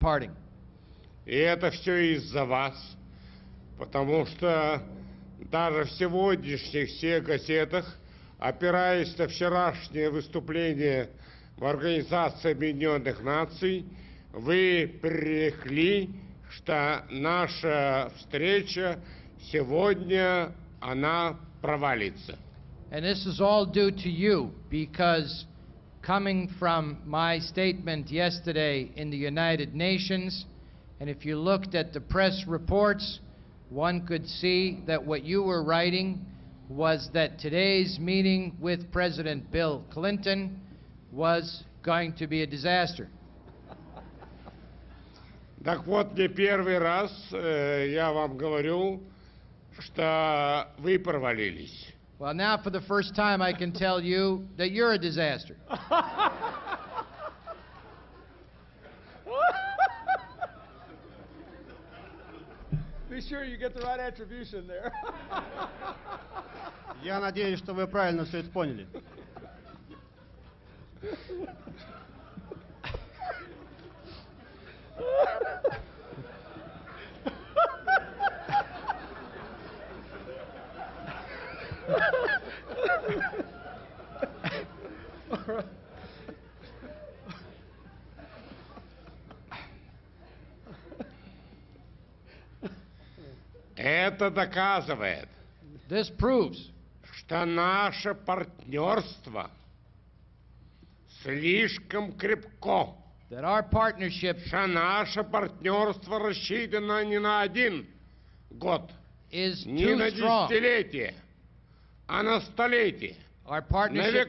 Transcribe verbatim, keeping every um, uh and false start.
parting. И это все из-за вас, потому что даже в сегодняшних всех газетах, опираясь на вчерашнее выступление в Организации Объединенных Наций, вы пререкли, что наша встреча сегодня, она провалится. And this is all due to you, because coming from my statement yesterday in the United Nations, and if you looked at the press reports, one could see that what you were writing was that today's meeting with President Bill Clinton was going to be a disaster. Так вот, не первый раз э, я вам говорю, что вы провалились. Well, now for the first time I can tell you that you're a disaster. Be sure you get the right attribution there. Я надеюсь, что вы правильно все это поняли. Это доказывает, This proves что наше партнерство слишком крепко, that our partnership что наше партнерство рассчитано не на один год, is не too на strong. десятилетие, а на столетие, Our на partnership век.